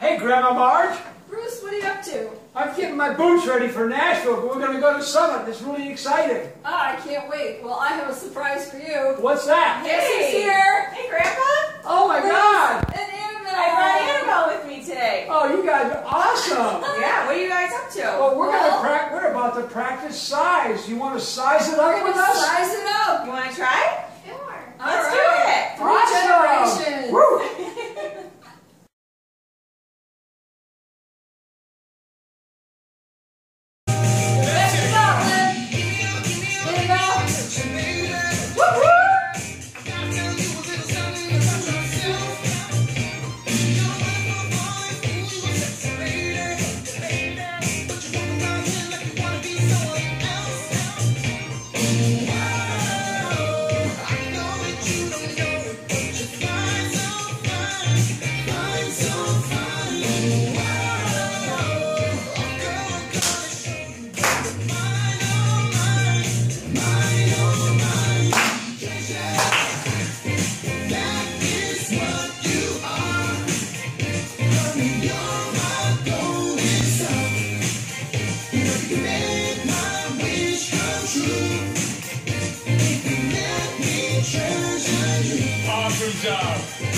Hey, Grandma Marge. Bruce, what are you up to? I'm getting my boots ready for Nashville, but we're going to go to Summit. It's really exciting. Ah, I can't wait. Well, I have a surprise for you. What's that? Guess who's here? Hey, Grandpa. Oh, my God. And Annabel. I brought Annabel with me today. Oh, you guys are awesome. Yeah, what are you guys up to? Well, we're about to practice CIZE. You want to size it up with us? Size it up. You want to try? Sure. Let's do it. Awesome. Generations. Woo. Awesome job.